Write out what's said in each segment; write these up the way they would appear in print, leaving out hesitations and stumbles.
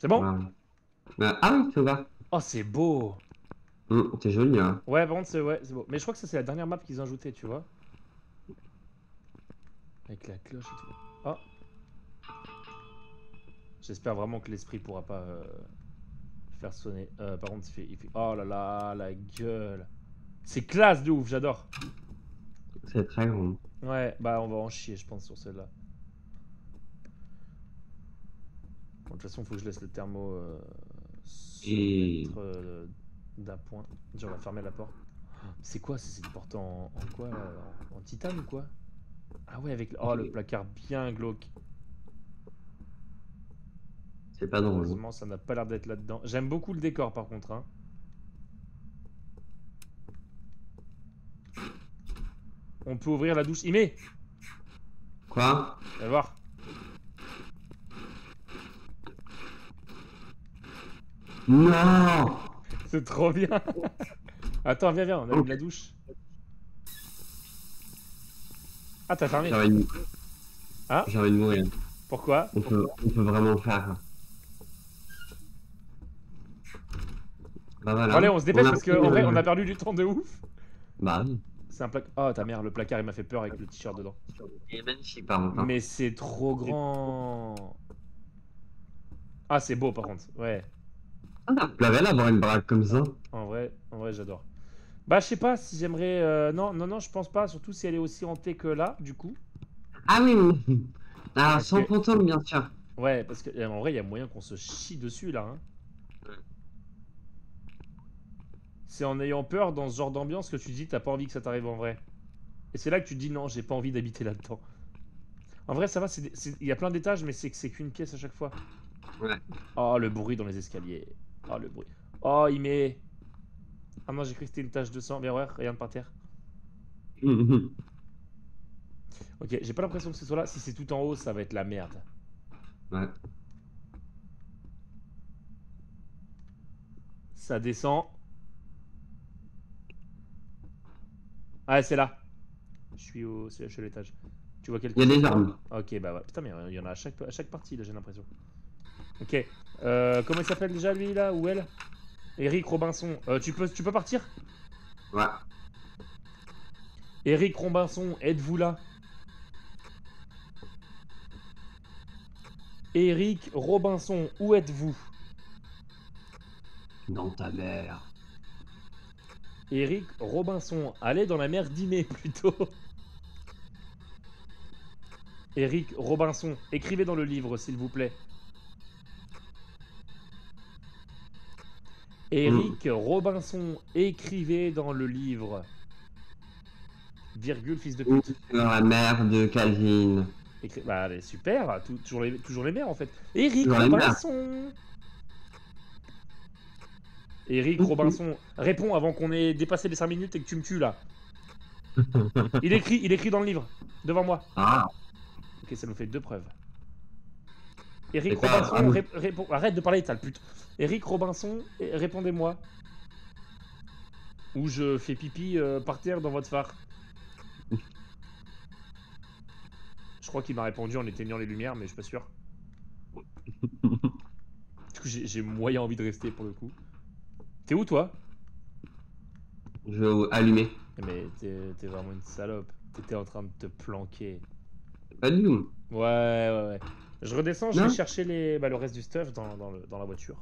C'est bon? Ouais. Ah oui, c'est ouvert. Oh, c'est beau! C'est joli, hein. Ouais, par contre, c'est ouais, c'est beau. Mais je crois que ça, c'est la dernière map qu'ils ont ajoutée, tu vois. Avec la cloche et tout. Oh! J'espère vraiment que l'esprit pourra pas faire sonner. Par contre, il fait. Oh là là, la gueule! C'est classe de ouf, j'adore! C'est très grand. Ouais, bah on va en chier, je pense, sur celle-là. Bon, de toute façon, faut que je laisse le thermo se Et mettre d'appoint. Déjà, on va fermer la porte. C'est quoi? C'est une porte en quoi là? En titane ou quoi? Ah ouais, avec oh, le placard bien glauque. c'est pas drôle. Heureusement, ça n'a pas l'air d'être là-dedans. J'aime beaucoup le décor par contre. Hein. On peut ouvrir la douche. Ime! Quoi? Va voir. Non! C'est trop bien. Attends, viens, on allume la douche. Ah, t'as fermé. Ah, J'ai envie de mourir. pourquoi? On peut vraiment le faire. Bah Bon, voilà. allez, on se dépêche parce pris, qu'en vrai, on a perdu du temps de ouf. Bah oui. C'est un placard. Oh, ta mère, le placard, il m'a fait peur avec le t-shirt dedans. Il est magnifique par contre. Hein. Mais c'est trop grand. Ah, c'est beau par contre. Ouais. Ah, la belle avoir une baraque comme ça. En vrai, j'adore. Bah, je sais pas si j'aimerais. Non, non, non, je pense pas. Surtout si elle est aussi hantée que là, du coup. Ah oui, ah, Parce sans que. fantôme, bien sûr. Ouais, parce que en vrai, il y a moyen qu'on se chie dessus là. Hein. C'est en ayant peur dans ce genre d'ambiance que tu dis t'as pas envie que ça t'arrive en vrai. Et c'est là que tu te dis non, j'ai pas envie d'habiter là-dedans. En vrai, ça va, il y a plein d'étages, mais c'est que c'est qu'une pièce à chaque fois. Ouais. Oh, le bruit dans les escaliers. Oh, le bruit. Oh, il met. Ah non, j'ai cru que c'était une tache de sang. Mais ouais, regarde par terre. Ok, j'ai pas l'impression que ce soit là. Si c'est tout en haut, ça va être la merde. Ouais. Ça descend. Ah, c'est là. Je suis au CH l'étage. Tu vois quelque Il y a chose des toi? armes. Ok, bah ouais. Putain, mais il y en a à chaque partie là, j'ai l'impression. Ok. Comment il s'appelle déjà lui là? Ou elle? Eric Robinson. Tu peux partir? Ouais. Eric Robinson, êtes-vous là? Eric Robinson, où êtes-vous? Dans ta mère. Eric Robinson, allez dans la mer d'Imé plutôt. Eric Robinson, écrivez dans le livre s'il vous plaît. Eric Robinson, écrivez dans le livre. Virgule, fils de Ou pute. sur la mère de Calvin. Bah, allez, super, toujours les mères en fait. Eric Toujours la mère. Robinson. Eric Robinson, réponds avant qu'on ait dépassé les 5 minutes et que tu me tues là. Il écrit dans le livre, devant moi. Ah. Ok, ça nous fait 2 preuves. Eric C'est pas- Robinson, réponds. Arrête de parler, sale pute. Eric Robinson, répondez-moi. Ou je fais pipi par terre dans votre phare. Je crois qu'il m'a répondu en éteignant les lumières, mais je suis pas sûr. Du coup, j'ai moyen envie de rester pour le coup. T'es où toi? Je vais allumer. Mais t'es vraiment une salope. T'étais en train de te planquer. Pas du tout. Ouais. Je redescends, je vais Non. chercher le reste du stuff dans la voiture.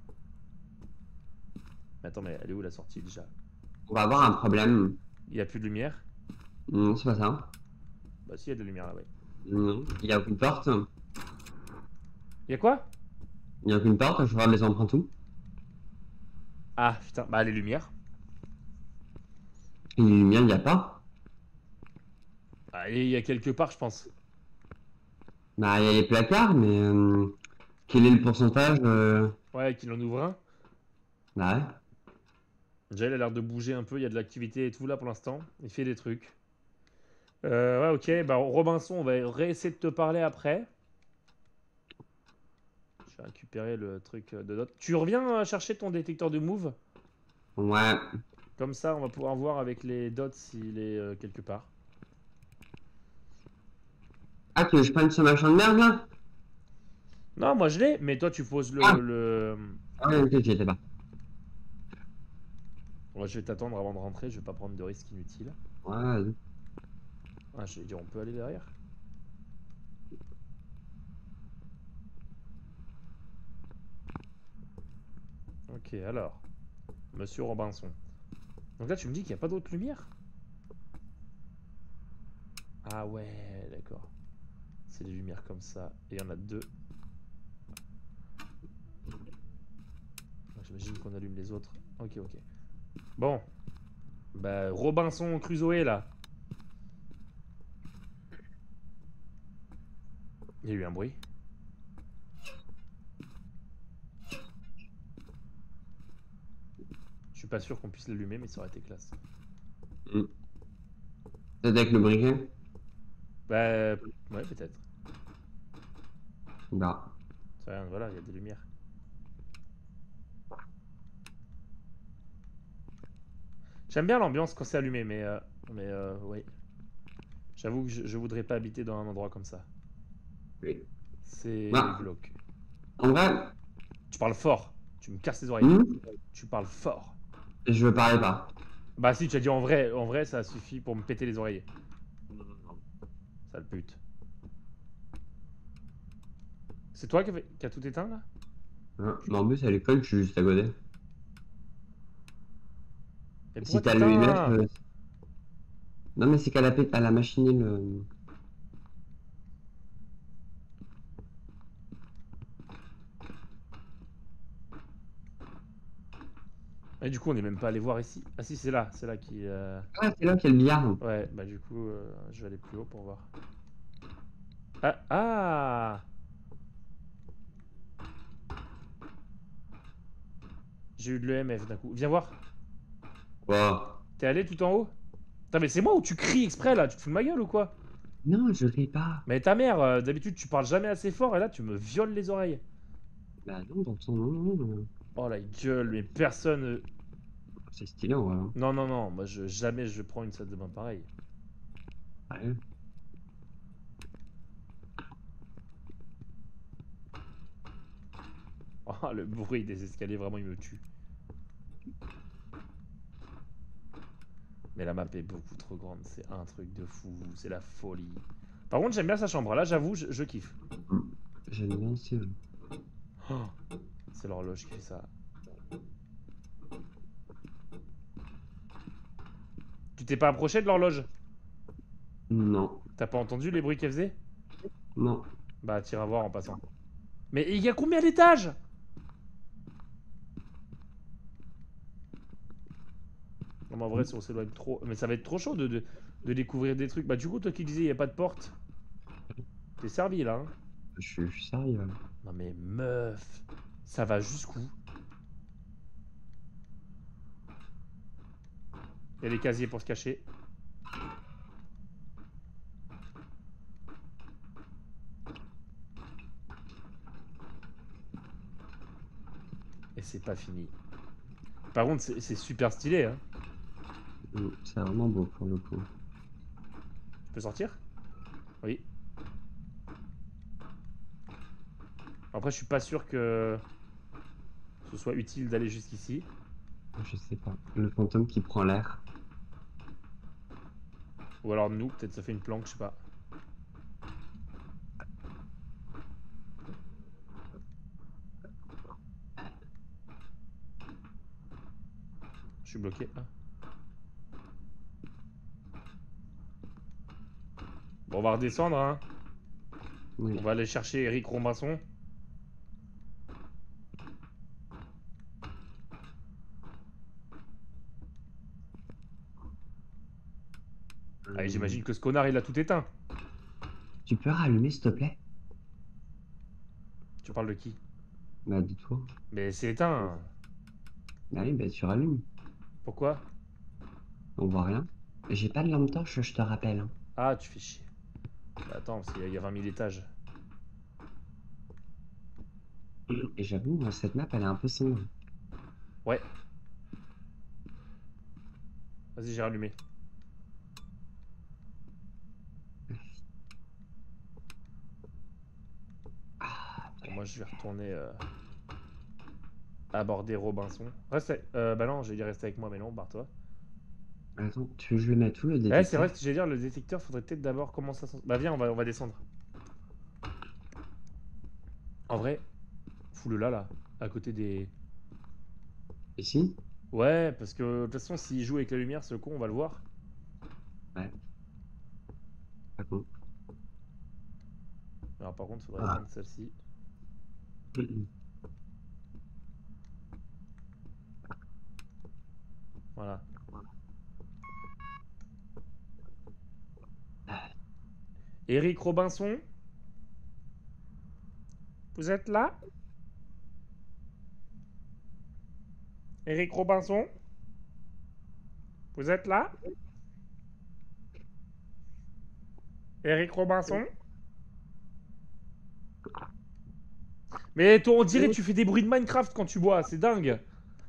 Mais attends, mais elle est où la sortie déjà? On va avoir un problème. Il y a plus de lumière? Non, c'est pas ça. Bah si, il y a de la lumière là, ouais. Non. Il y a aucune porte. Il y a quoi? Il y a aucune porte. Je vais les emprunts tout. Ah putain, bah les lumières. Et les lumières, il n'y a pas. Ah, il y a quelque part, je pense. Bah, il y a les placards, mais quel est le pourcentage Ouais, qu'il en ouvre un. Bah ouais. Déjà, il a l'air de bouger un peu, il y a de l'activité et tout là pour l'instant. Il fait des trucs. Ouais, ok, bah Robinson, on va réessayer de te parler après. Je vais récupérer le truc de dot. Tu reviens chercher ton détecteur de move? Ouais. Comme ça, on va pouvoir voir avec les dots s'il est quelque part. Ah, tu veux que je prenne ce machin de merde là? Non, moi je l'ai, mais toi tu poses Ah. le... Ah ouais, ok, j'y étais pas. Ouais, je vais t'attendre avant de rentrer, je vais pas prendre de risques inutiles. Ouais, vas-y. Ah, je vais dire, on peut aller derrière. Ok, alors. Monsieur Robinson. Donc là, tu me dis qu'il n'y a pas d'autre lumière? Ah ouais, d'accord. C'est des lumières comme ça. Et il y en a deux. J'imagine qu'on allume les autres. Ok, ok. Bon. Bah, Robinson Crusoe, là. Il y a eu un bruit. Je suis pas sûr qu'on puisse l'allumer, mais ça aurait été classe. Mm. Peut-être avec le briquet? Bah, ouais, peut-être. Bah. C'est rien, voilà, il y a des lumières. J'aime bien l'ambiance quand c'est allumé, mais ouais. J'avoue que je voudrais pas habiter dans un endroit comme ça. Oui. C'est Bah, glauque. en vrai, Tu parles fort. Tu me casses les oreilles. hmm, Tu parles fort. je parlais pas. Bah si, tu as dit en vrai, ça suffit pour me péter les oreilles. Sale pute. C'est toi qui a tout éteint là? Hein, mais en plus, à l'école, je suis juste à côté. Et Si pourquoi t'as le UMF, t'éteins? non, mais c'est qu'à à la machine, Et du coup, on n'est même pas allé voir ici. Ah si, c'est là qui... Ah, c'est là qu'il y a le billard. Ouais, bah du coup, je vais aller plus haut pour voir. Ah, ah! J'ai eu de l'EMF d'un coup. Viens voir. Wow. T'es allé tout en haut? Putain, mais c'est moi où tu cries exprès là? Tu te fous de ma gueule ou quoi? Non, je ris pas. Mais ta mère, d'habitude, tu parles jamais assez fort et là, tu me violes les oreilles. Bah non, dans ton nom, non. Oh la gueule, mais personne... C'est stylé, en vrai, hein. Non, non, non, moi, jamais je prends une salle de bain pareille. Ouais. Oh, le bruit des escaliers, vraiment, il me tue. Mais la map est beaucoup trop grande, c'est un truc de fou, c'est la folie. Par contre, j'aime bien sa chambre, là, j'avoue, je kiffe. Mm. J'aime bien aussi. Ouais. Oh, c'est l'horloge qui fait ça. Tu t'es pas approché de l'horloge? Non, T'as pas entendu les bruits qu'elle faisait? non. Bah, t'iras voir en passant. Mais il y a combien d'étages? Non, mais en vrai, si on s'éloigne trop... Mais ça va être trop chaud de découvrir des trucs. Bah, du coup, toi qui disais, il y a pas de porte. T'es servi, là, hein? Je suis sérieux. Ouais. Non, mais meuf, ça va jusqu'où? Il y a des casiers pour se cacher. Et c'est pas fini. Par contre, c'est super stylé, hein. Mm. C'est vraiment beau pour le coup. Je peux sortir? Oui. Après, je suis pas sûr que ce soit utile d'aller jusqu'ici. Je sais pas. Le fantôme qui prend l'air. Ou alors nous, peut-être ça fait une planque, je sais pas. Je suis bloqué. Ah. Bon, on va redescendre, hein. Oui. On va aller chercher Eric Robinson. Allez, Euh, j'imagine que ce connard, il a tout éteint. Tu peux rallumer, s'il te plaît? Tu parles de qui? Bah, dis-toi. Mais c'est éteint. Bah oui, bah tu rallumes. Pourquoi? On voit rien. J'ai pas de lampe torche, je te rappelle, hein. Ah, tu fais chier. Bah, attends, parce qu'il y a 20 000 étages. Et j'avoue, moi, cette map, elle est un peu sombre. Ouais. Vas-y, j'ai rallumé. Ah, moi je vais retourner aborder Robinson. Reste bah non, j'allais dire rester avec moi, mais non, barre-toi. Attends, tu veux que je le mette où, le Ouais, c'est vrai détecteur? que j'allais dire, le détecteur, faudrait peut-être d'abord commencer à... Bah viens, on va descendre. En vrai, fous-le là, à côté des... Ici? Ouais, parce que de toute façon, s'il joue avec la lumière, ce con, on va le voir. Ouais. Pas bon. Alors par contre, faudrait Ah. éteindre celle-ci. Voilà. Eric Robinson, vous êtes là? Eric Robinson, vous êtes là? Eric Robinson? Mais toi, on dirait que tu fais des bruits de Minecraft quand tu bois, c'est dingue.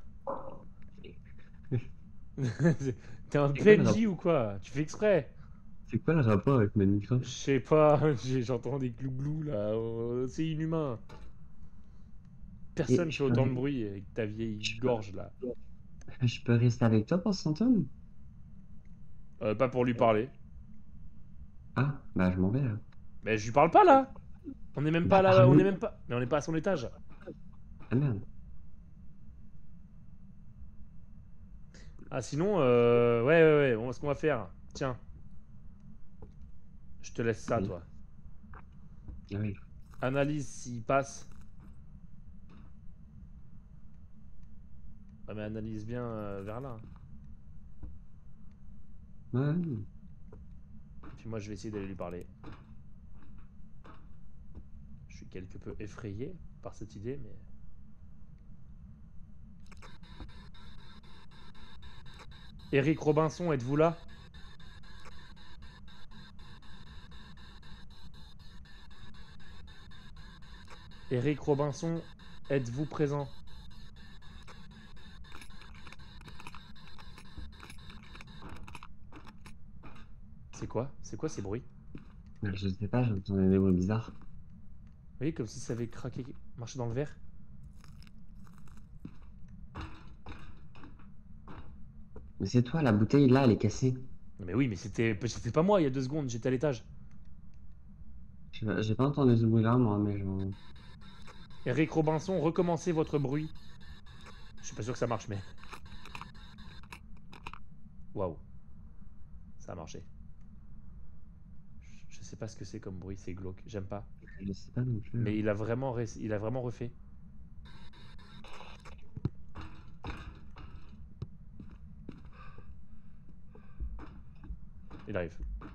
T'es un C'est quoi le PNJ rapport? ou quoi? Tu fais exprès? C'est quoi le rapport avec Je Minecraft? sais pas, j'entends des glouglous là, c'est inhumain. Et Personne fait autant de bruit avec ta vieille je peux, gorge là. je peux rester avec toi pour ce fantôme? Pas pour lui parler. Ah, bah je m'en vais là. Mais je lui parle pas là. On est même pas Bah là, on est parle-nous. même pas. Mais on est pas à son étage. Ah merde. Ah sinon, ouais, bon, ce qu'on va faire. Tiens, je te laisse ça Oui. toi. Ah oui. Analyse s'il passe. Ouais, mais analyse bien vers là. Ouais. Puis moi je vais essayer d'aller lui parler. Je suis quelque peu effrayé par cette idée, mais... Eric Robinson, êtes-vous là? Eric Robinson, êtes-vous présent? C'est quoi? C'est quoi ces bruits? Je sais pas, j'entendais des bruits bizarres. Vous voyez, comme si ça avait craqué, marché dans le verre. Mais c'est toi, la bouteille là, elle est cassée. Non mais oui, mais c'était pas moi il y a 2 secondes, j'étais à l'étage. J'ai pas entendu ce bruit-là, moi, mais genre. Eric Robinson, recommencez votre bruit. Je suis pas sûr que ça marche, mais... Waouh, ça a marché. Je sais pas ce que c'est comme bruit, c'est glauque, j'aime pas. Je sais pas non plus. Mais il a vraiment refait. Il arrive.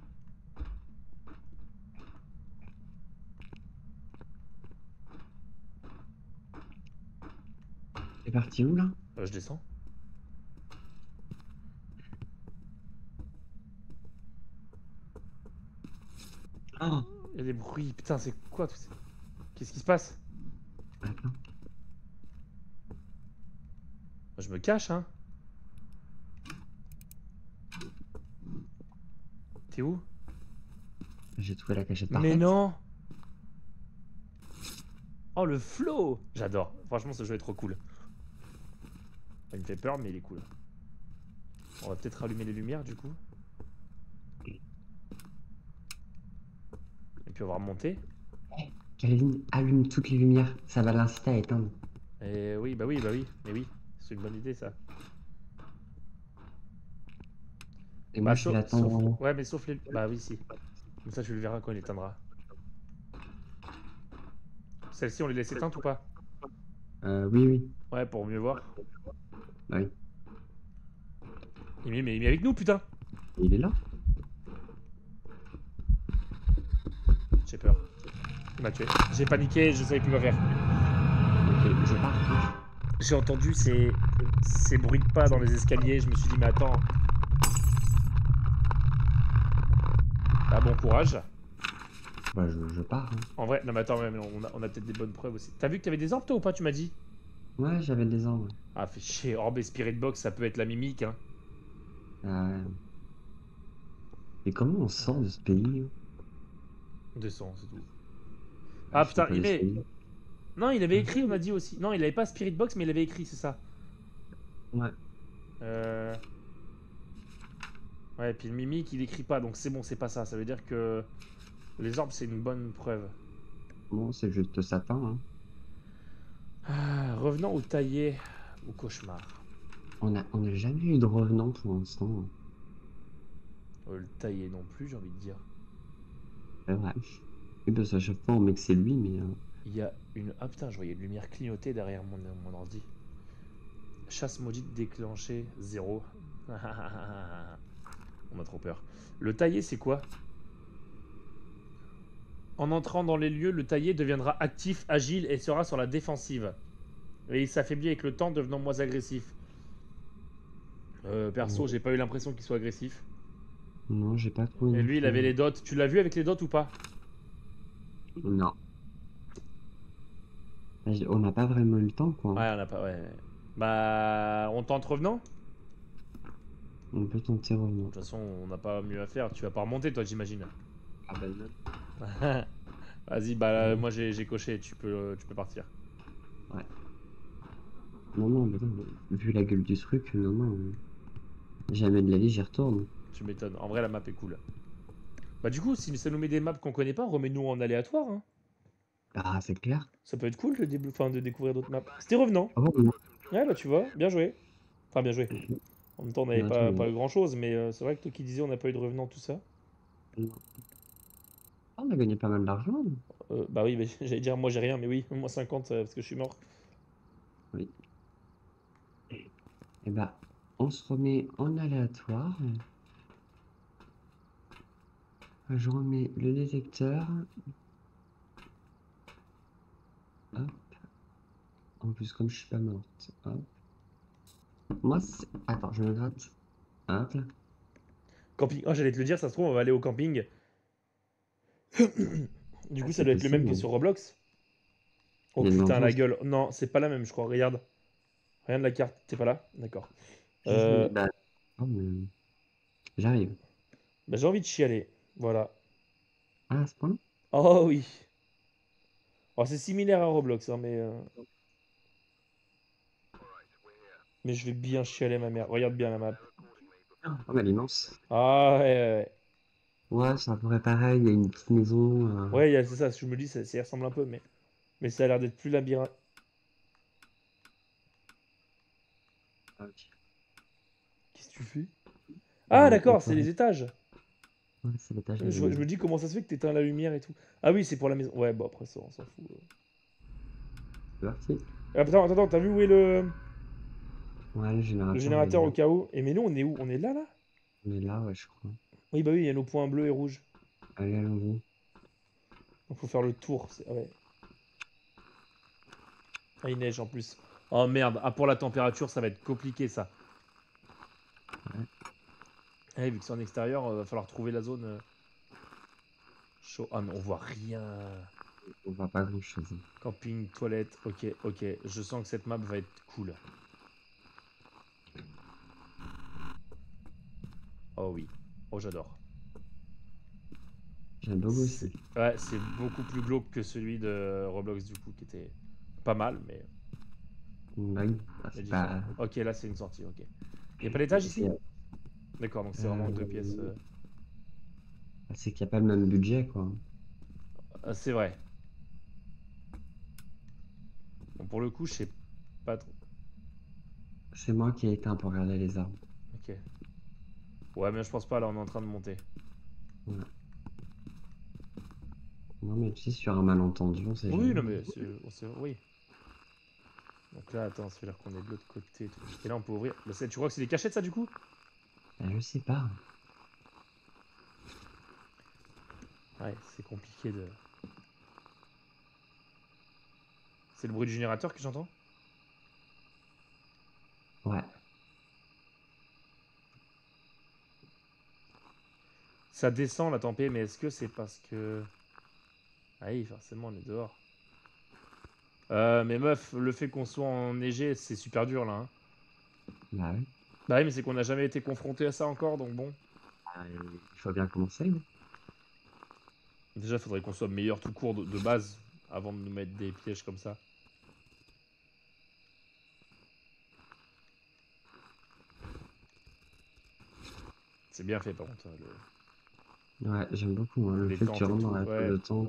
C'est parti où là? Je descends. Oh! Il y a des bruits, putain, c'est quoi tout ça? Qu'est-ce qui se passe? Attends, Je me cache, hein. T'es où? j'ai trouvé la cachette Mais parfaite. non! Oh, le flow! J'adore. Franchement, ce jeu est trop cool. Il me fait peur, mais il est cool. On va peut-être rallumer les lumières, du coup. Et puis on va remonter. Calvin, allume toutes les lumières, ça va l'inciter à éteindre. Et oui, bah oui, bah oui. Mais oui, c'est une bonne idée, ça. Et moi, Bah, je vais l'attendre sauf... en haut. Ouais, mais sauf les... Bah oui, si. Comme ça, tu le verras quand il éteindra. Celle-ci, on les laisse éteintes ou pas? Oui, oui. Ouais, pour mieux voir. Bah oui. Mais il est avec nous, putain! Il est là? J'ai peur. Il m'a tué. J'ai paniqué, je savais plus quoi faire. Ok, je pars. J'ai entendu ces bruits de pas dans les escaliers. Je me suis dit, mais attends. Bah, bon courage. Bah, je pars. Hein. En vrai, non, mais attends, mais on a peut-être des bonnes preuves aussi. T'as vu que t'avais des orbes, toi, ou pas, tu m'as dit? Ouais, j'avais des ordres. Ah, fait chier. Orbe et Spirit Box, ça peut être la mimique, hein. Euh... Et comment on sort de ce pays? 200, c'est tout. Ah, Ah, je sais putain, pas il met. d'escalier. Non, il avait écrit, on a dit aussi. Non, il avait pas Spirit Box, mais il avait écrit, c'est ça. Ouais. Euh... Ouais, puis le mimique, il écrit pas, donc c'est bon, c'est pas ça. Ça veut dire que les orbes, c'est une bonne preuve. Bon, c'est juste sapin, hein. Ah, revenant au taillé, au cauchemar. On a jamais eu de revenant pour l'instant. Le taillé non plus, j'ai envie de dire. C'est vrai. Oui, parce qu'à chaque fois, on met que c'est lui, mais... Il y a une... Ah putain, je voyais une lumière clignoter derrière mon ordi. Chasse maudite déclenchée, 0. On a trop peur. Le taillé, c'est quoi? En entrant dans les lieux, le taillé deviendra actif, agile et sera sur la défensive. Et il s'affaiblit avec le temps, devenant moins agressif. Perso, j'ai pas eu l'impression qu'il soit agressif. Non, j'ai pas trouvé Et non lui, il plus. avait les dots. Tu l'as vu avec les dots ou pas? Non. On n'a pas vraiment eu le temps, quoi. Ouais, on a pas. Ouais. Bah, on tente revenant? On peut tenter De revenant. toute façon, on n'a pas mieux à faire. Tu vas pas remonter, toi, j'imagine. Ah ben non. Vas-y, bah moi j'ai coché. Tu peux partir. Ouais. Non, non, mais non, vu la gueule du truc, non, non. Jamais de la vie, j'y retourne. Tu m'étonnes. En vrai, la map est cool. Bah du coup, si ça nous met des maps qu'on connaît pas, remets-nous en aléatoire, hein. Ah, c'est clair. Ça peut être cool enfin, de découvrir d'autres maps. C'était revenant. Ah bon, non. Ouais, bah tu vois, bien joué. Enfin, bien joué. En même temps, on n'avait Non, attends, pas mais... grand chose, mais c'est vrai que toi qui disais on n'a pas eu de revenant, tout ça. non. Ah, on a gagné pas mal d'argent. Bah oui, mais j'allais dire moi j'ai rien, mais oui, moi 50 parce que je suis mort. Oui. Et bah, on se remet en aléatoire. Je remets le détecteur. Hop. En plus, comme je suis pas morte. Hop. Moi, c'est... Attends, je me gratte. Hop. Camping. Oh, j'allais te le dire, ça se trouve, on va aller au camping. Du Ah, coup, ça c'est doit être le même possible, que hein. sur Roblox. Oh Il y a de putain, la l'ambiance. gueule. Non, c'est pas la même, je crois. Regarde. Rien de la carte. T'es pas là? D'accord. Euh, Bah, oh, mais j'arrive. Bah, j'ai envie de chialer. Voilà. Ah, à ce point-là? Oh oui. Oh, c'est similaire à Roblox, hein, mais je vais bien chialer ma mère. Regarde bien la map. Oh, bah, elle est immense. Ah ouais, ouais, Ouais, c'est un peu pareil. Il y a une petite maison. ouais. Ouais, c'est ça, je me dis, ça y ressemble un peu, mais ça a l'air d'être plus labyrinthe. Ah, ok. Qu'est-ce que tu fais? Bah, Ah, aux d'accord, c'est les toilettes. étages. Ouais, c'est l'étage de la Je maison. me dis comment ça se fait que t'éteins la lumière et tout. Ah oui, c'est pour la maison. Ouais, bah après ça, on s'en fout. C'est parti. Attends, t'as vu où est Ouais, le le générateur, il est générateur au là. cas où? Et mais nous, on est où? On est là, là? On est là, ouais, je crois. Oui, bah oui, il y a nos points bleus et rouges. Allez, allons-y. Donc faut faire le tour. Ah ouais. Ah, il neige en plus. Oh merde, ah pour la température, ça va être compliqué ça. Ouais. Eh, vu que c'est en extérieur, va falloir trouver la zone chaud. Ah mais on voit rien. On voit pas grand-chose. Camping, toilette, ok, ok. Je sens que cette map va être cool. Oh oui. Oh j'adore. J'ai un dog aussi. Ouais, c'est beaucoup plus glauque que celui de Roblox du coup, qui était pas mal, Bah oui, bah, mais c'est différent. pas... Ok, là c'est une sortie, ok. Y a pas d'étage C'est ici? D'accord, donc c'est vraiment deux pièces. euh, c'est qu'il n'y a pas le même budget, quoi. C'est vrai. Bon, pour le coup, je sais pas trop. C'est moi qui ai éteint pour regarder les arbres. Ok. Ouais, mais je pense pas, là on est en train de monter. Ouais. Non, mais tu sais, sur un malentendu, on sait Oui, jamais. non, mais oui. Donc là, attends, ça veut dire qu'on est de l'autre côté et tout. Et là, on peut ouvrir. Bah, tu crois que c'est des cachettes, ça, du coup? Je sais pas. Ouais, c'est compliqué de. C'est le bruit du générateur que j'entends? Ouais. Ça descend la tempée, mais est-ce que c'est parce que. Ah oui, forcément, on est dehors. Mais meuf, le fait qu'on soit enneigé, c'est super dur là, hein. Bah oui. Bah oui, mais c'est qu'on n'a jamais été confronté à ça encore, donc bon. Il faut bien commencer, oui. Déjà, faudrait qu'on soit meilleur tout court de base avant de nous mettre des pièges comme ça. C'est bien fait par contre. Ouais, j'aime beaucoup hein, le Les fait que tu tentes et rentres dans tout, la ouais. toile de tente.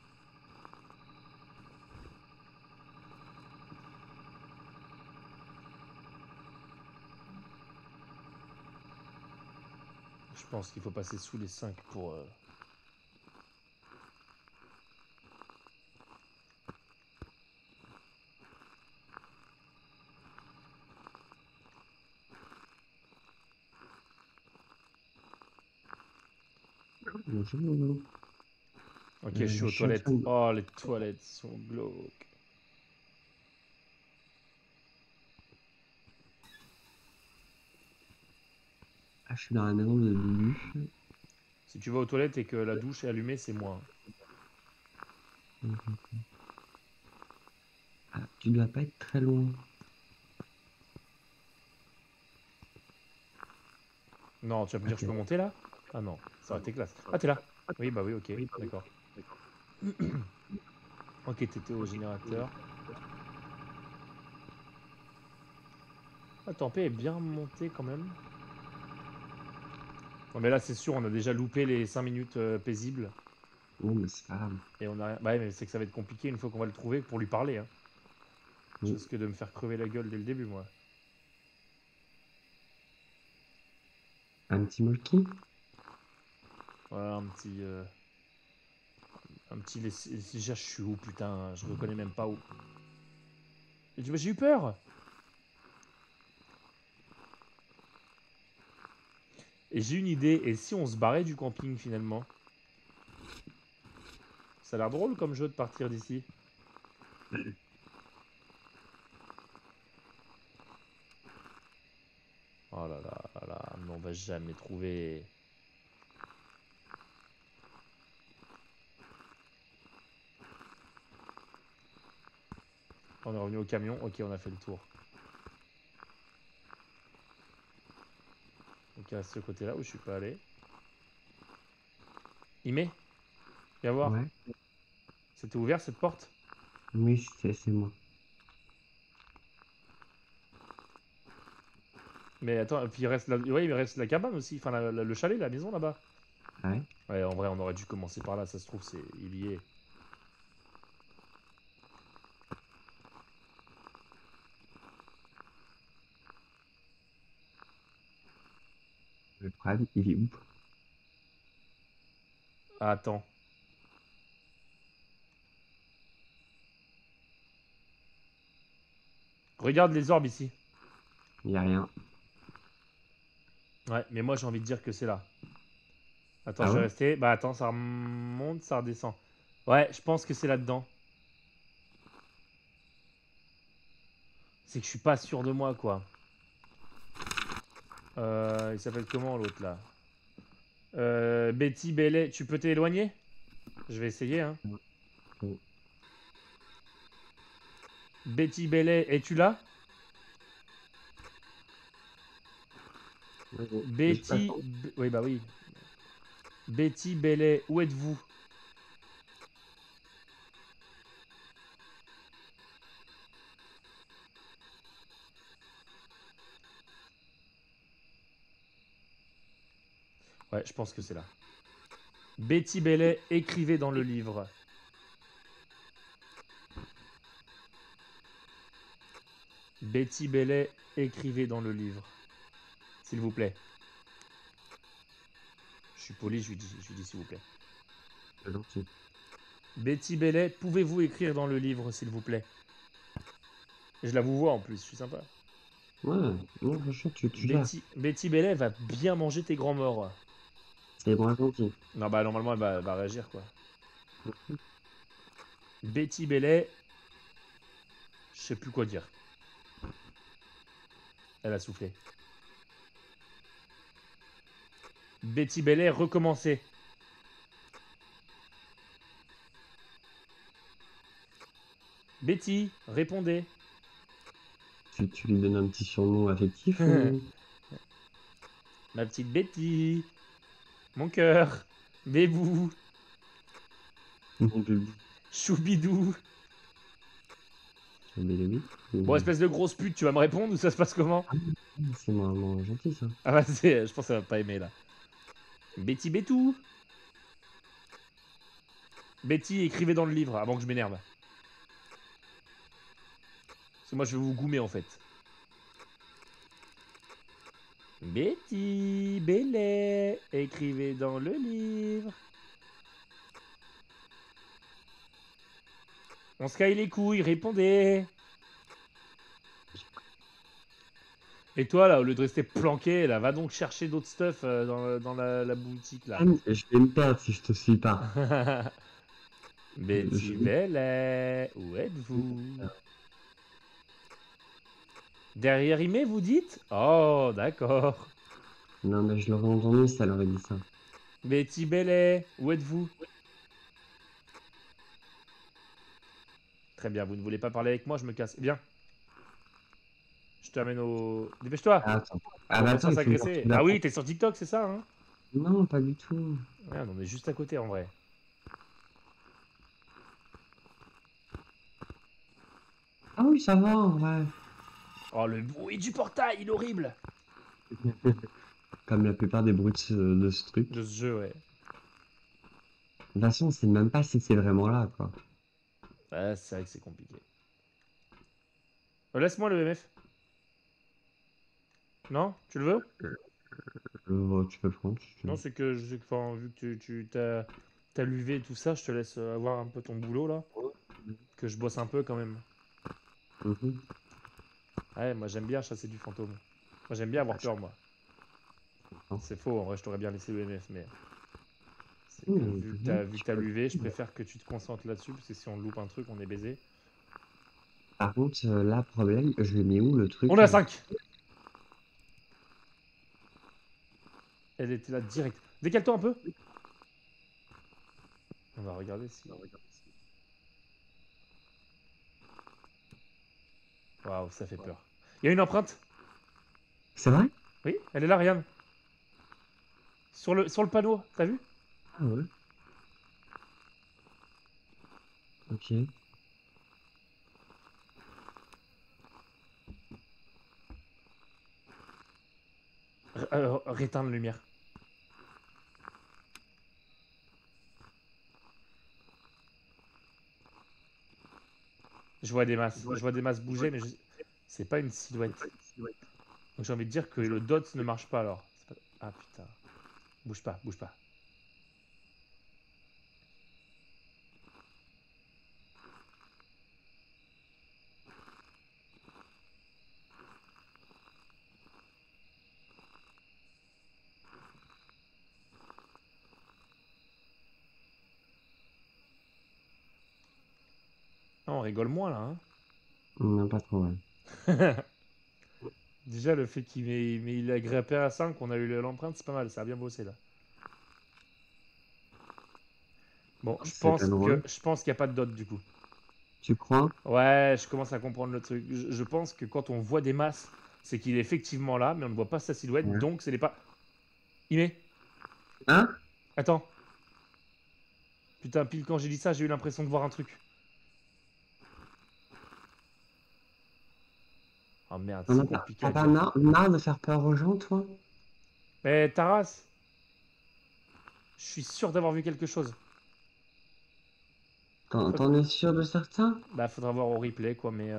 Je pense qu'il faut passer sous les 5 pour... Bonjour. Ok, je suis aux suis en toilettes. train de- Oh, les toilettes sont glauques. Ah, je suis dans la maison de Lulu. Si tu vas aux toilettes et que la douche est allumée, c'est moi. Ah, tu dois pas être très loin. Non, tu vas me dire, je Ok. peux monter là? Ah non, ça aurait été classe. Ah, t'es là? Oui, bah oui, ok, d'accord. Ok, t'étais au générateur. Ah, Tempé est bien monté quand même. Non, mais là, c'est sûr, on a déjà loupé les 5 minutes paisibles. Bon, mais c'est pas grave. Et on a rien. Bah ouais, mais c'est que ça va être compliqué une fois qu'on va le trouver pour lui parler. Hein. Je Oui. risque de me faire crever la gueule dès le début, moi. Un petit molki? Voilà, un petit. Un petit. Déjà, je suis où, putain? Je reconnais même pas où. J'ai eu peur! Et j'ai une idée. Et si on se barrait du camping finalement? Ça a l'air drôle comme jeu de partir d'ici. Oh là là là, mais on va jamais trouver. On est revenu au camion. Ok, on a fait le tour. Donc à ce côté-là où je suis pas allé. Il met? Viens voir. Ouais. C'était ouvert cette porte? Oui, c'est moi. Mais attends, puis il reste la... ouais, il reste la cabane aussi. Enfin, le chalet, la maison là-bas. Ouais. Ouais, en vrai, on aurait dû commencer par là. Ça se trouve, il y est. Le problème, il est où? Ah, attends. Regarde les orbes ici. Il y a rien. Ouais, mais moi j'ai envie de dire que c'est là. Attends, Ah je vais ouais? rester. Bah attends, ça remonte, ça redescend. Ouais, je pense que c'est là-dedans. C'est que je suis pas sûr de moi, quoi. Il s'appelle comment l'autre là? Betty Bellet, tu peux t'éloigner? Je vais essayer, hein. Oh. Betty Bellet, es-tu là? Ouais, je Betty. t'attends. Oui, bah oui. Betty Bellet, où êtes-vous? Ouais, je pense que c'est là. Betty Bellet, écrivez dans le livre. Betty Bellet, écrivez dans le livre. S'il vous plaît. Je suis poli, je lui dis s'il vous plaît. C'est gentil. Betty Bellet, pouvez-vous écrire dans le livre, s'il vous plaît? Je la vous vois en plus, je suis sympa. Ouais, non, franchement, tu gères. Betty Bellet va bien manger tes grands morts. C'est bon, gentil. Non, bah normalement, elle va réagir, quoi. Betty Bellet, je sais plus quoi dire. Elle a soufflé. Betty Bellet, recommencez. Betty, répondez. Tu lui donnes un petit surnom affectif ou... Ma petite Betty. Mon cœur. Bébou. Mon bébé. Choubidou. Bon, Ou- espèce de grosse pute, tu vas me répondre ou ça se passe comment? C'est vraiment gentil ça. Ah bah, je pense qu'elle va pas aimer là. Betty Betou. Betty, écrivez dans le livre avant que je m'énerve. Parce que moi, je vais vous goumer en fait. Betty, Bellet, écrivez dans le livre. On se caille les couilles, répondez. Et toi, là, au lieu de rester planqué, là, va donc chercher d'autres stuff dans la boutique, là. Ah, je vais me perdre si je te suis pas. Betty Je- Bellet, où êtes-vous? Derrière Imé, vous dites? Oh, d'accord. Non, mais je l'aurais entendu si elle aurait dit ça. Betty Bellet, où êtes-vous? Très bien, vous ne voulez pas parler avec moi, je me casse. Viens, je t'amène au... Dépêche-toi, Ah, attends. Ah, on bah va attends, pas il faut me s'agresser. retrouver Ah après. oui, t'es sur TikTok, c'est ça, hein? Non, pas du tout. Merde, on est juste à côté, en vrai. Ah oui, ça va, en vrai. Oh, le bruit du portail, il est horrible! Comme la plupart des bruits de ce truc. De ce jeu, ouais. De toute façon, on sait même pas si c'est vraiment là, quoi. Ouais, c'est vrai que c'est compliqué. Laisse-moi le MF. Non? Tu le veux? Tu peux prendre si tu Non, veux. c'est que, enfin, vu que tu t'as l'UV et tout ça, je te laisse avoir un peu ton boulot, là. Que je bosse un peu, quand même. Mhm. Ouais, moi, j'aime bien chasser du fantôme. Moi, j'aime bien avoir peur, moi. C'est faux, en vrai, je t'aurais bien laissé le MF, mais... C'est que vu que t'as l'UV, je préfère que tu te concentres là-dessus, parce que si on loupe un truc, on est baisé. Par contre, là, problème, je le mets où le On truc est à là? 5. Elle était là, direct. Décale-toi un peu. On va regarder si... Waouh, ça fait peur. Il y a une empreinte. C'est vrai? Oui, elle est là, regarde. Sur le panneau, t'as vu? Ah ouais. Ok. Réteindre la lumière. Je vois des masses bouger, mais c'est pas une silhouette. Donc j'ai envie de dire que le dot ne marche pas alors. Ah putain. Bouge pas, bouge pas. Non, on rigole moins là. Non, pas trop, ouais. Hein. Déjà, le fait il a grimpé à 5, on a eu l'empreinte, c'est pas mal, ça a bien bossé là. Bon, C'est pas drôle. je pense qu'il n'y a pas de dot du coup. Tu crois? Ouais, je commence à comprendre le truc. Je pense que quand on voit des masses, c'est qu'il est effectivement là, mais on ne voit pas sa silhouette, Ouais. donc ce n'est pas. Il met. Hein? Attends. Putain, pile quand j'ai dit ça, j'ai eu l'impression de voir un truc. Oh merde, c'est compliqué T'as à pas dire. marre de faire peur aux gens, toi? Mais Taras, je suis sûr d'avoir vu quelque chose. Faut- T'en es sûr de certain? Bah, faudra voir au replay quoi, mais.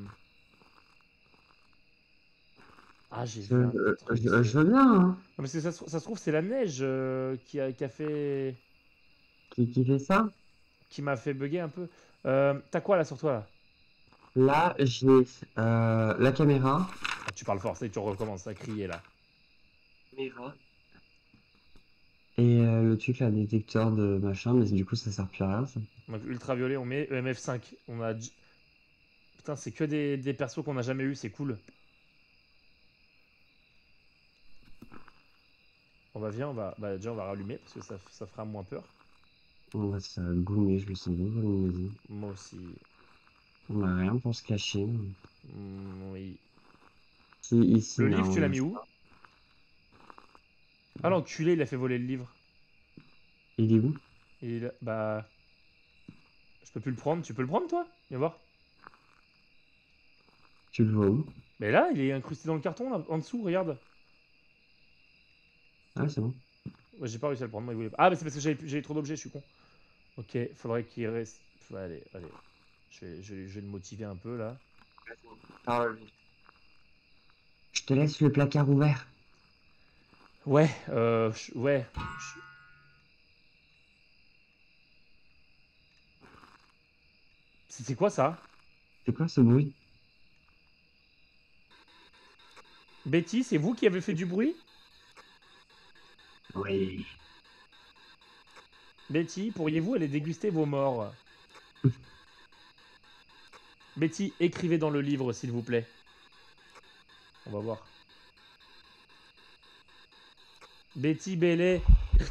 Ah, j'ai vu un truc. Je veux bien, hein. Non, parce que ça se trouve, c'est la neige qui a fait. Qui fait ça? Qui m'a fait bugger un peu. T'as quoi là sur toi là? Là, j'ai la caméra. Ah, tu parles fort, ça y est, tu recommences à crier là. Caméra. Et le truc, là, détecteur de machin, mais du coup, ça sert plus à rien, ça. Donc ultraviolet, on met EMF5. On a. Putain, c'est que des persos qu'on n'a jamais eu, c'est cool. On va viens, bah, déjà on va rallumer parce que ça fera moins peur. On va se goumer, je me sens bien dans une maison. Moi aussi. On a rien pour se cacher. Oui. Si, ici, Le là, livre, tu l'as on... mis où? Ah l'enculé, il a fait voler le livre. Il est où? Bah, Je peux plus le prendre. Tu peux le prendre, toi? Viens voir. Tu le vois où? Mais là, il est incrusté dans le carton, là, en dessous, regarde. Ah, c'est bon. Ouais, j'ai pas réussi à le prendre, moi, il voulait pas. Ah, mais c'est parce que j'avais trop d'objets, je suis con. Ok, faudrait qu'il reste. Ouais, allez, allez. Je vais le motiver un peu, là. Je te laisse le placard ouvert. Ouais, ouais. C'était quoi, ça? C'est quoi ce bruit? Betty, c'est vous qui avez fait du bruit? Oui. Betty, pourriez-vous aller déguster vos morts? Betty, écrivez dans le livre, s'il vous plaît. On va voir. Betty Bellet.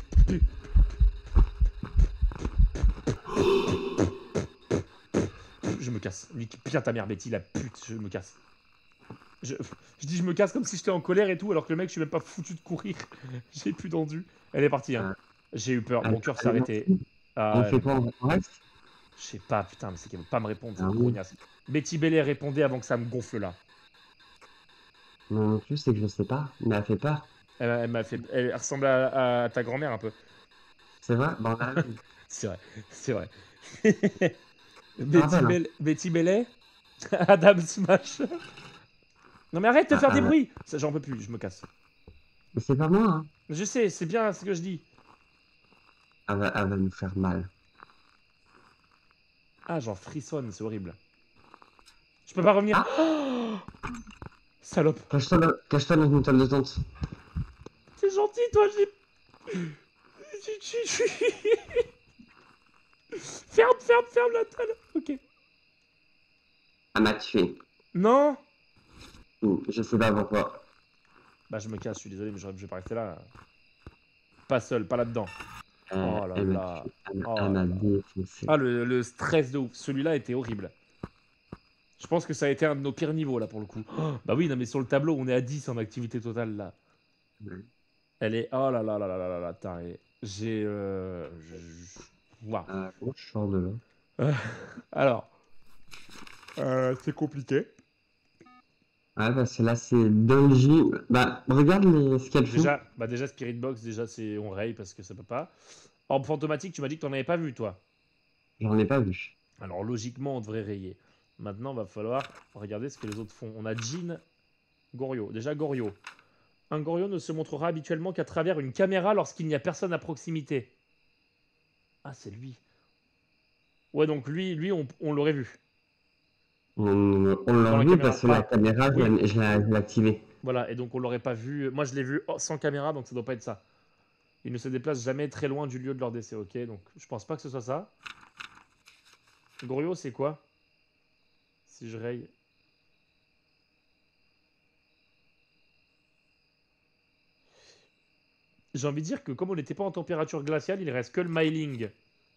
Je me casse. Putain, ta mère, Betty, la pute, je me casse. Je dis je me casse comme si j'étais en colère et tout, alors que le mec, je suis même pas foutu de courir. J'ai plus d'endu. Elle est partie, hein. J'ai eu peur, mon cœur s'est arrêté. On fait quoi? On reste? Je sais pas, putain, mais c'est qu'elle veut pas me répondre, Ah cette oui. grognasse. Betty Bellet répondait avant que ça me gonfle là. Non, non plus, c'est que je sais pas, mais elle fait peur. Elle m'a fait. Elle ressemble à ta grand-mère un peu. C'est vrai? Bon, on a la même. C'est vrai, c'est vrai. rappelle, hein. Betty Bellet Adam Smash. Non mais arrête de faire des bruits. Ça, j'en peux plus, je me casse. Mais c'est pas moi, hein. Je sais, c'est bien ce que je dis. Elle va nous faire mal. Ah, j'en frissonne, c'est horrible. Je peux pas revenir. Ah. Oh, salope. Cache-toi dans une table de tente. C'est gentil, toi, j'ai... Ferme la table. Ok. Elle m'a tué. Non. Je sais pas pourquoi. Bah, je me casse, je suis désolé, mais je vais pas rester là. Pas seul, pas là-dedans. Oh là Elle là. Elle m'a défoncé. Ah, le stress de ouf. Celui-là était horrible. Je pense que ça a été un de nos pires niveaux, là, pour le coup. Oh, bah oui, non, mais sur le tableau, on est à 10 en activité totale, là. Ouais. Elle est... Oh là là là là là là là, taré. J'ai... Waouh. Comment je sors de là? Alors... c'est compliqué. Ouais, parce que là, c'est Donji. Bah, regarde ce qu'elle fait. Déjà, Spirit Box, c'est on raye parce que ça peut pas. Orbe fantomatique, tu m'as dit que t'en avais pas vu, toi. J'en ai pas vu. Alors, logiquement, on devrait rayer. Maintenant, va falloir regarder ce que les autres font. On a Jin, Goryo. Déjà, Goryo. Un Goryo ne se montrera habituellement qu'à travers une caméra lorsqu'il n'y a personne à proximité. Ah, c'est lui. Ouais, donc lui on l'aurait vu. On l'a vu parce que la caméra, je l'ai activée. Voilà, et donc on l'aurait pas vu. Moi, je l'ai vu sans caméra, donc ça doit pas être ça. Il ne se déplace jamais très loin du lieu de leur décès, ok? Donc, je pense pas que ce soit ça. Goryo, c'est quoi? Si je raye... J'ai envie de dire que comme on n'était pas en température glaciale, il reste que le Myling.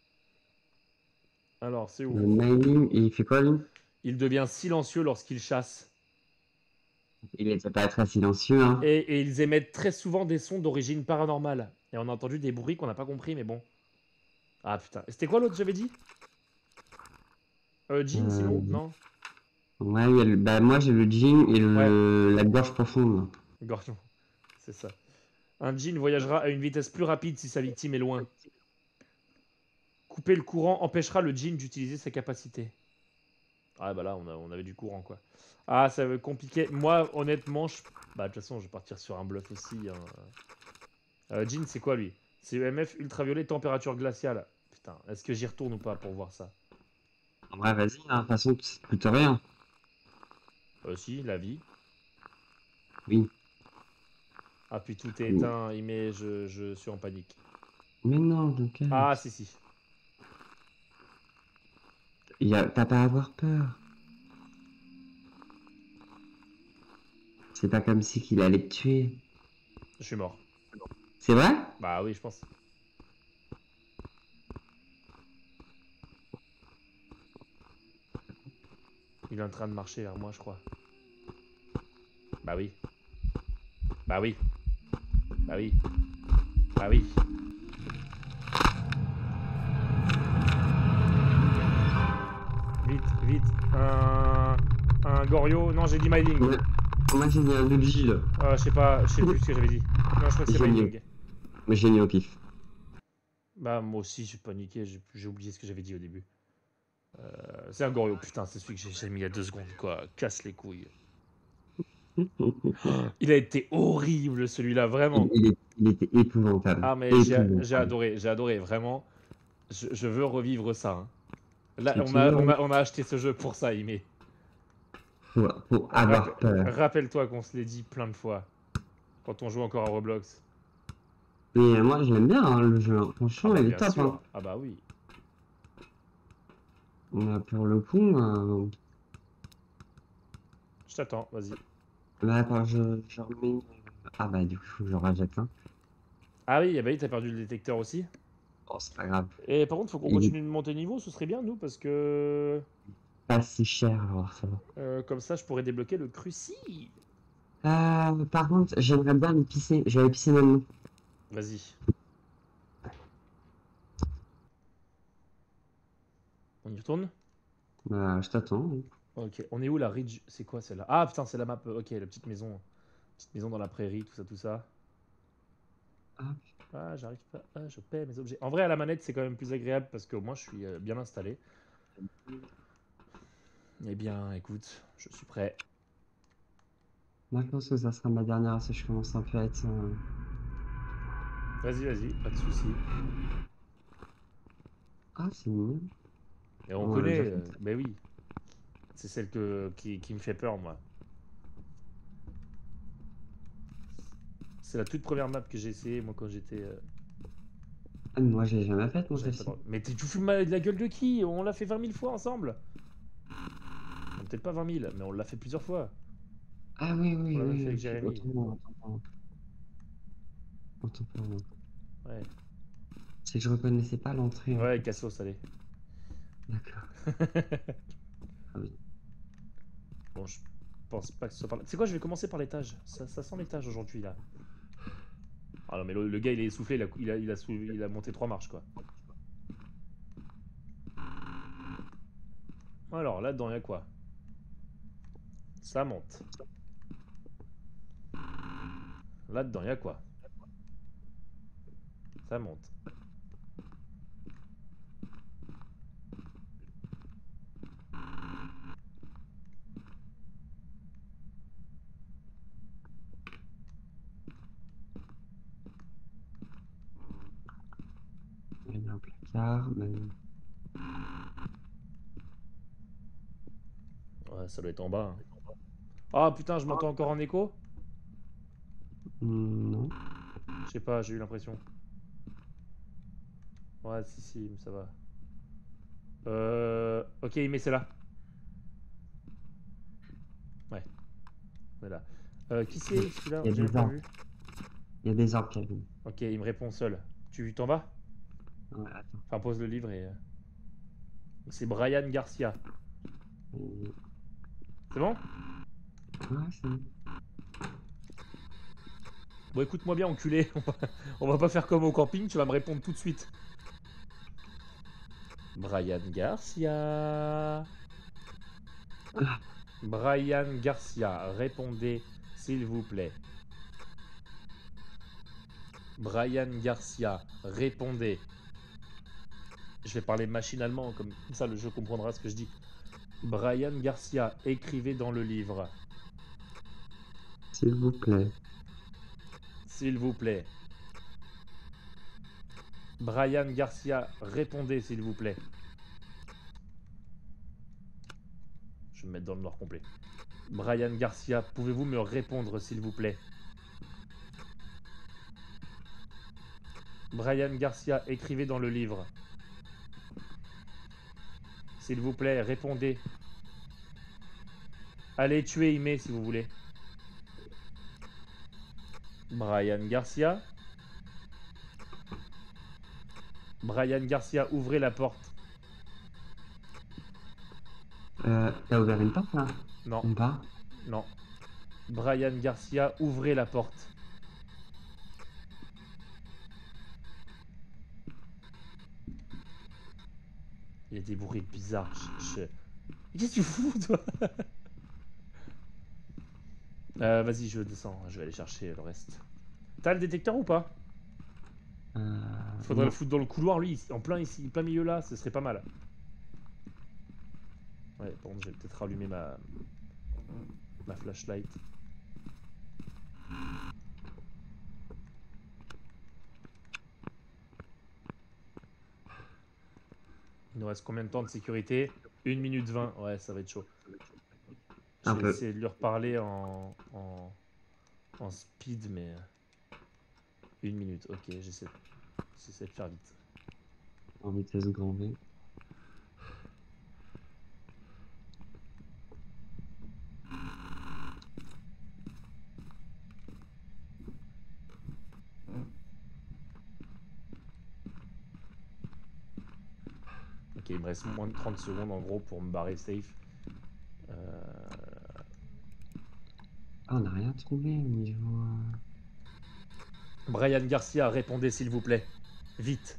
Alors, c'est où? Le Myling, il fait quoi, lui? Il devient silencieux lorsqu'il chasse. Il était pas très silencieux, hein. Et ils émettent très souvent des sons d'origine paranormale. Et on a entendu des bruits qu'on n'a pas compris, mais bon. Ah putain. C'était quoi l'autre, j'avais dit? Jin, sinon? Non? Ouais, bah, moi j'ai le Jin et la gorge profonde. Gorge, c'est ça. Un Jin voyagera à une vitesse plus rapide si sa victime est loin. Couper le courant empêchera le Jin d'utiliser sa capacité. Ah bah là, on avait du courant, quoi. Ah, ça va être compliqué. Moi, honnêtement, bah de toute façon, je vais partir sur un bluff aussi. Hein. Jin, c'est quoi, lui? C'est EMF ultraviolet, température glaciale. Putain, est-ce que j'y retourne ou pas pour voir ça? En vrai, vas-y, hein, de toute façon, ça coûte rien. Si, la vie. Oui. Ah, puis tout est éteint, je suis en panique. Mais non, donc... Ah, si. T'as pas à avoir peur. C'est pas comme si qu'il allait te tuer. Je suis mort. C'est vrai? Bah oui, je pense. Il est en train de marcher vers moi, je crois. Bah oui. Bah oui. Bah oui. Bah oui. vite. Un Gorio. Non, j'ai dit Myling. Ouais. Moi j'ai mis un Luigi là. Je sais pas, je sais plus ce que j'avais dit. Non, je crois que c'est J'ai mis- Myling. Mais j'ai mis au pif. Bah, moi aussi, j'ai paniqué. J'ai oublié ce que j'avais dit au début. C'est un Gorio. Putain, c'est celui que j'ai mis il y a 2 secondes, quoi. Casse les couilles. Il a été horrible, celui-là, vraiment. Il était épouvantable. Ah, mais Épouvantable. j'ai adoré, vraiment. Je veux revivre ça, hein. Là, Si tu veux, on a acheté ce jeu pour ça, Ime. pour avoir peur. Rappelle-toi qu'on se l'est dit plein de fois. Quand on joue encore à Roblox. Mais moi je l'aime bien hein, le jeu. Ah Franchement, bah il est bien top. sûr. Hein. Ah bah oui. Pour le coup, Je t'attends, vas-y. là, attends, je remets. Ah bah du coup, je rajette un. Ah oui, bah oui, t'as perdu le détecteur aussi. Oh, c'est pas grave. Et par contre, faut qu'on Il est continue de monter niveau, ce serait bien, nous, parce que... pas si cher, alors ça va. comme ça, je pourrais débloquer le crucible. Par contre, j'aimerais bien aller pisser. Je vais aller pisser maintenant. Vas-y. On y retourne? Bah, je t'attends. Ok, on est où la Ridge? C'est quoi celle-là? Ah putain, c'est la map. Ok, la petite maison. Petite maison dans la prairie, tout ça, tout ça. Ah, Ah, j'arrive pas. Ah, je paie mes objets. En vrai, à la manette, c'est quand même plus agréable parce qu'au moins, je suis bien installé. Eh bien, écoute, je suis prêt. moi, je pense que ça sera ma dernière si je commence un peu à être. Vas-y, vas-y, pas de soucis. Ah, c'est mignon. Et on On l'a déjà connaît, fait. ben oui. C'est celle qui me fait peur, moi. C'est la toute première map que j'ai essayé, moi, quand j'étais. Ah, mais moi, j'ai jamais fait, moi, J'avais pas celle-ci. le droit. Mais tu fous de la gueule de qui? On l'a fait 20 000 fois ensemble. Bon, peut-être pas 20 000, mais on l'a fait plusieurs fois. Ah, oui, On oui, l'a même oui. fait avec Ok. Jérémy. Autant pour moi. Ouais, C'est que je reconnaissais pas l'entrée, en ouais, fait. Cassos, allez. D'accord. Ah oui. Bon, je pense pas que ce soit par là. Tu sais quoi, je vais commencer par l'étage. Ça sent l'étage aujourd'hui, là. Ah non, mais le gars, il est essoufflé, il a monté 3 marches, quoi. Alors, là-dedans, il y a quoi? Ça monte. Là-dedans, il y a quoi? Ça monte. Il y a un placard, mais... Ouais, ça doit être en bas, hein. Ah putain, je m'entends encore en écho? Non. Je sais pas, j'ai eu l'impression. Ouais, si, mais ça va. Ok, mais c'est là. Ouais, on est là. Qui c'est celui-là? Il y a J'ai même des pas arbres. vu. Il y a des arbres, Calvin. Ok, il me répond seul. Tu t'en vas? Ouais, attends. Enfin, pose le livre et. C'est Brian Garcia. Euh, C'est bon? Ouais, c'est bon. Bon, écoute-moi bien, enculé. On va pas faire comme au camping, tu vas me répondre tout de suite. Brian Garcia. Brian Garcia, répondez s'il vous plaît. Brian Garcia, répondez. Je vais parler machinalement, comme ça le jeu comprendra ce que je dis. Brian Garcia, écrivez dans le livre. S'il vous plaît. S'il vous plaît. Brian Garcia, répondez s'il vous plaît. Je vais me mettre dans le noir complet. Brian Garcia, pouvez-vous me répondre s'il vous plaît? Brian Garcia, écrivez dans le livre. S'il vous plaît, répondez. Allez tuer Ime si vous voulez. Brian Garcia. Brian Garcia, ouvrez la porte. T'as ouvert une porte, là? Non, En bas? non. Brian Garcia, ouvrez la porte. Il y a des bruits bizarres. Qu'est-ce que tu fous, toi? Vas-y, je descends. Je vais aller chercher le reste. T'as le détecteur ou pas? Faudrait le Non. foutre dans le couloir, lui, en plein ici, plein milieu là, ce serait pas mal. Ouais, par contre, je vais peut-être rallumer ma flashlight. Il nous reste combien de temps de sécurité? 1 minute 20. Ouais, ça va être chaud. Je Un vais peu. essayer de lui reparler en speed, mais 1 minute. Ok, j'essaie de faire vite. En vitesse grand V. Ok, il me reste moins de 30 secondes en gros pour me barrer safe. Ah, on n'a rien trouvé au niveau. Brian Garcia, répondez s'il vous plaît. Vite.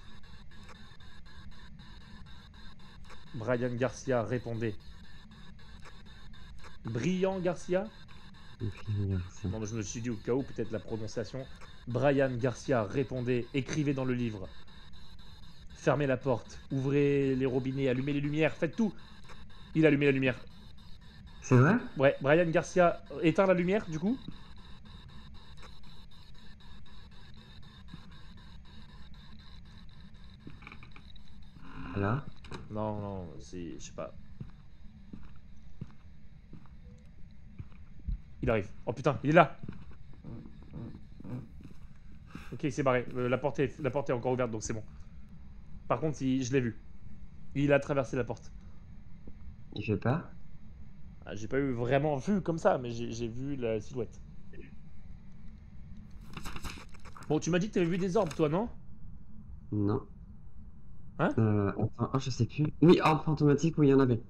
Brian Garcia, répondez. Brillant Garcia? Non, mais je me suis dit au cas où, peut-être la prononciation. Brian Garcia, répondez. Écrivez dans le livre. Fermez la porte. Ouvrez les robinets. Allumez les lumières. Faites tout. Il a allumé la lumière. C'est vrai? Ouais, Brian Garcia, éteins la lumière du coup. Là. Non, non, c'est. Je sais pas. Il arrive. Oh putain, il est là. Ok, il s'est barré. La porte est encore ouverte, donc c'est bon. Par contre, je l'ai vu. Il a traversé la porte. Il fait peur? Ah, j'ai pas eu vraiment vu comme ça, mais j'ai vu la silhouette. Bon, tu m'as dit que t'avais vu des orbes, toi, non? Non. Hein? Enfin, oh, je sais plus. Oui, orbe fantomatique, oui, il y en avait.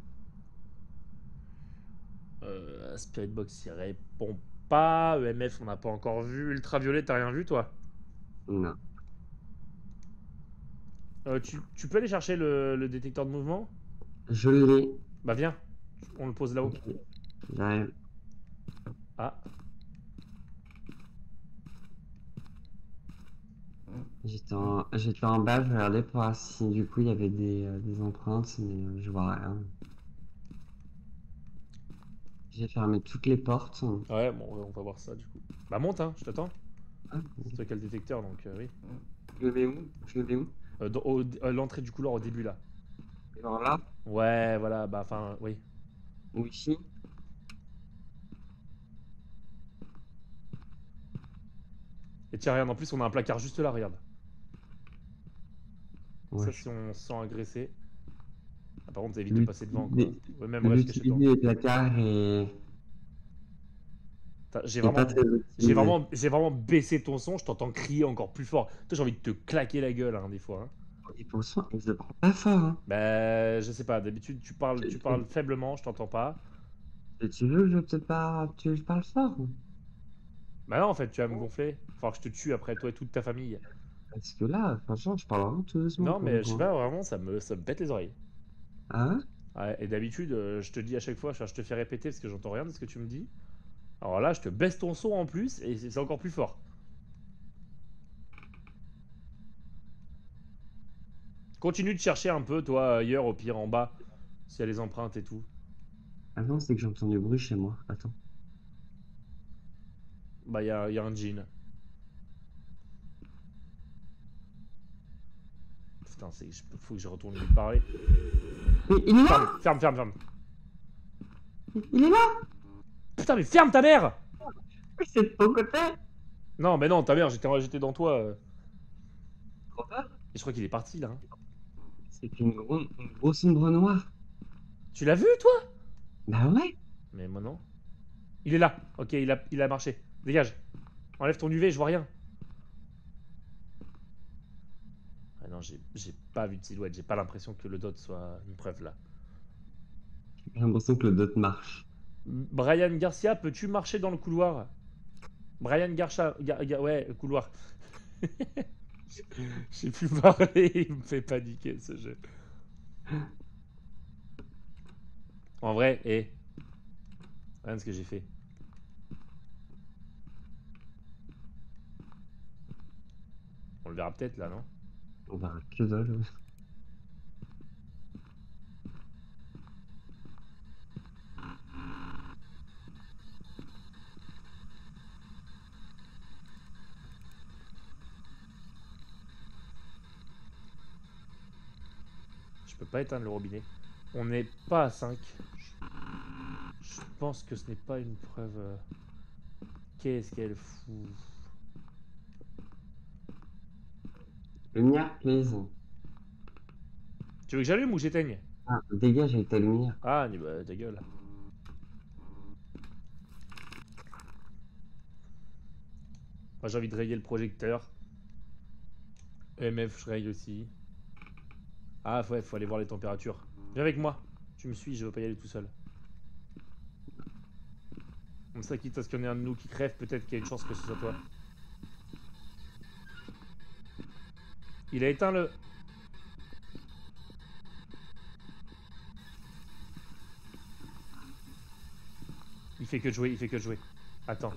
Spirit Box, il répond pas. EMF, on n'a pas encore vu. Ultraviolet, t'as rien vu, toi? Non. Tu peux aller chercher le détecteur de mouvement? Je l'ai. Bah viens, on le pose là-haut. Ok. J'arrive. Ah, J'étais en bas, je regardais pour voir si du coup il y avait des empreintes, mais je vois rien. J'ai fermé toutes les portes. ouais, bon, on va voir ça du coup. Bah monte, hein, je t'attends. Ah, C'est toi qui as le détecteur, donc oui. je le mets où? Je le mets où? L'entrée du couloir au début là. Genre là? Ouais, voilà, bah enfin, oui. Ou ici? Et tiens, regarde, en plus, on a un placard juste là, regarde. Ça, Ouais. si on se sent agressé. Ah, par contre, évite de L'ut- passer devant, quoi. l'ut- Ouais, même reste caché dedans. L'utiliser les placards J'ai est pas vraiment, très optimisé. j'ai vraiment baissé ton son, je t'entends crier encore plus fort. Toi, j'ai envie de te claquer la gueule, hein, des fois. Hein. Et pourtant, je parle pas fort, hein. Bah, je sais pas, d'habitude, tu Tu, parles faiblement, je t'entends pas. tu veux que je peut-être pas. Tu veux que je parle fort? Bah non, en fait, tu vas me gonfler. Faut que je te tue après, toi et toute ta famille. Parce que là, franchement, je parle vraiment tout doucement Non, pour le mais je coup, sais hein. pas, vraiment, ça me pète les oreilles. Ah ouais? Ouais, et d'habitude, je te dis à chaque fois, je te fais répéter parce que j'entends rien de ce que tu me dis. Alors là, je te baisse ton son en plus et c'est encore plus fort. Continue de chercher un peu, toi, ailleurs, au pire, en bas, s'il y a les empreintes et tout. Attends, c'est que j'entends du bruit chez moi. Attends. Bah, y a un jean. Putain, faut que je retourne lui parler. Mais il est Ferme, là! ferme, ferme, ferme. Il est là! Putain, mais ferme ta mère! Oui, c'est de ton côté! Non, mais non, ta mère, j'étais dans toi. Trop peur? Et je crois qu'il est parti là. Hein. C'est une grosse ombre noire. Tu l'as vu, toi? Bah ouais! Mais moi non. Il est là. Ok, il a marché. Dégage. Enlève ton UV, je vois rien. Ah non, j'ai pas vu de silhouette. J'ai pas l'impression que le dot soit une preuve là. J'ai l'impression que le dot marche. Brian Garcia, peux-tu marcher dans le couloir? Brian Garcia, ouais, couloir. J'ai pu parler, il me fait paniquer ce jeu. En vrai, regarde ce que j'ai fait. On le verra peut-être là, non? On va que dalle. Je peux pas éteindre le robinet. On n'est pas à 5. Je pense que ce n'est pas une preuve. Qu'est-ce qu'elle fout? Lumière, please. Tu veux que j'allume ou j'éteigne? Ah, dégage avec ta lumière. Ah, bah, ta gueule. Moi j'ai envie de rayer le projecteur. EMF, je raye aussi. Ah ouais, faut aller voir les températures. Viens avec moi. Tu me suis, je veux pas y aller tout seul. Comme ça, quitte à ce qu'il y en ait un de nous qui crève, peut-être qu'il y a une chance que ce soit toi. Il a éteint le... Il fait que de jouer, il fait que de jouer. Attends.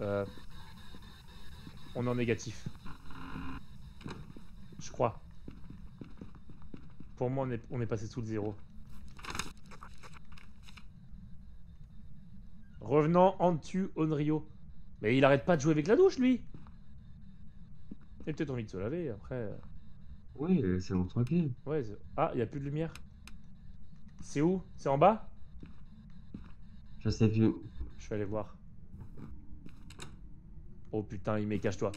On est en négatif. Je crois. Pour moi, on est passé sous le zéro. Revenant en dessus, Onryo. Mais il arrête pas de jouer avec la douche, lui. Il a peut-être envie de se laver, après... Oui, c'est bon, tranquille. Ouais, ah, il n'y a plus de lumière. C'est où? C'est en bas? Je sais plus. Je vais aller voir. Oh putain, il met, cache-toi.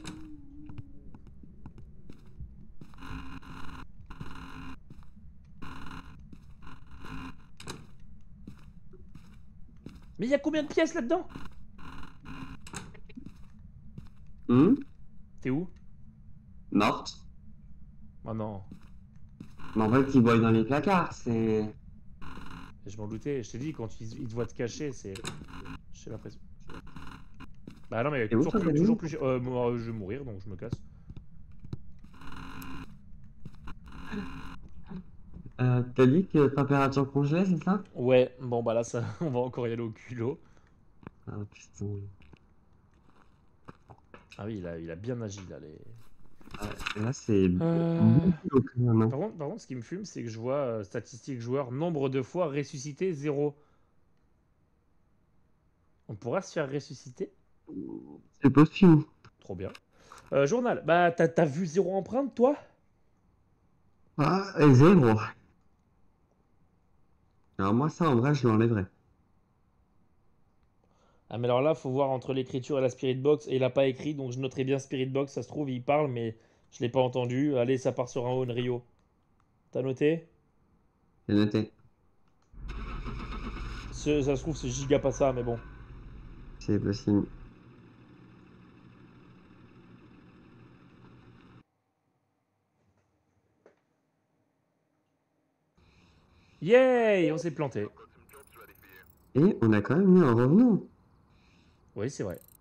Mais il y a combien de pièces là-dedans? T'es où? Morte. Oh non. Mais en fait, il boit dans les placards, c'est... Je m'en doutais. Je t'ai dit, quand il te voit te cacher, c'est... J'ai l'impression. Bah non, mais Et où, toi, toujours plus... moi, je vais mourir, donc je me casse. T'as dit que température congelée, c'est ça? Ouais, bon bah là, ça, on va encore y aller au culot. Ah putain. Ah oui, il a bien agi, là, les... Ouais, là, c'est... beaucoup quand même, hein. Par contre, ce qui me fume, c'est que je vois statistiques joueurs, nombre de fois ressuscité, 0. On pourra se faire ressusciter? C'est possible. Trop bien. Journal, bah t'as vu 0 empreinte, toi? Ah, et zéro. Alors moi, ça, en vrai, je l'enlèverais. Ah mais alors là, faut voir entre l'écriture et la Spirit Box, et il a pas écrit, donc je noterai bien Spirit Box, ça se trouve, il parle, mais je l'ai pas entendu. Allez, ça part sur un Onryo. T'as noté? J'ai noté. Ça se trouve, c'est giga pas ça, mais bon. C'est possible. Yay! On s'est planté. Et on a quand même eu un revenant. Oui, c'est vrai.